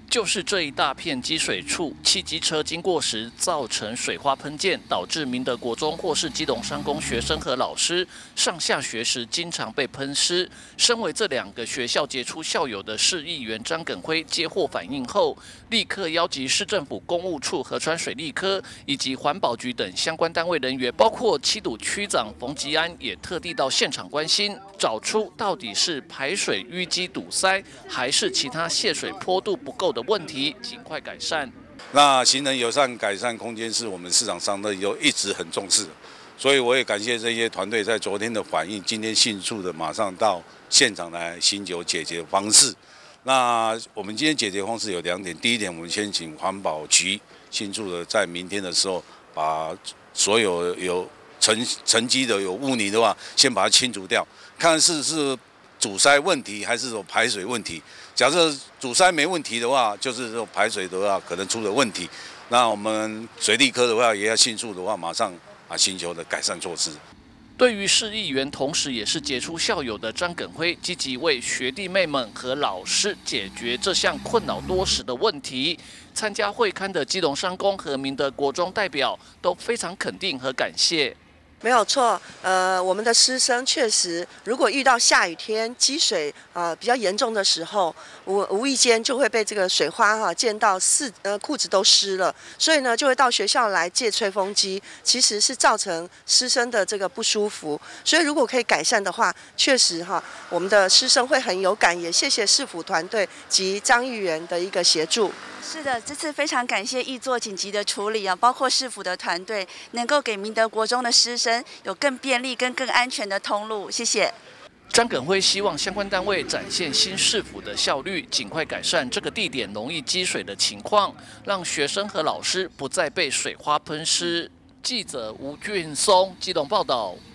就是这一大片积水处，汽机车经过时造成水花喷溅，导致明德国中或是基隆商工学生和老师上下学时经常被喷湿。身为这2个学校杰出校友的市议员张耿辉接获反映后，立刻邀集市政府公务处河川水利科以及环保局等相关单位人员，包括七堵区长冯吉安也特地到现场关心，找出到底是排水淤积堵塞，还是其他泄水坡度不够的问题，尽快改善。 那行人友善改善空间是我们市场上的有一直很重视，所以我也感谢这些团队在昨天的反应，今天迅速的马上到现场来寻求解决方式。那我们今天解决方式有2点，第一点，我们先请环保局迅速的在明天的时候，把所有有沉积的有污泥的话，先把它清除掉，看是阻塞问题还是说排水问题。假设阻塞没问题的话，就是说排水的话可能出了问题。那我们水利科的话，也要迅速的话，马上寻求的改善措施。 对于市议员，同时也是杰出校友的张耿辉，积极为学弟妹们和老师解决这项困扰多时的问题。参加会刊的基隆商工和明德国中代表都非常肯定和感谢。 没有错，我们的师生确实，如果遇到下雨天积水比较严重的时候，无意间就会被这个水花溅到裤子都湿了，所以呢就会到学校来借吹风机，其实是造成师生的这个不舒服。所以如果可以改善的话，确实我们的师生会很有感，也谢谢市府团队及张议员的一个协助。 是的，这次非常感谢议作紧急的处理包括市府的团队能够给明德国中的师生有更便利跟更安全的通路，谢谢。 张耿辉希望相关单位展现新市府的效率，尽快改善这个地点容易积水的情况，让学生和老师不再被水花喷湿。记者吴俊松基隆报道。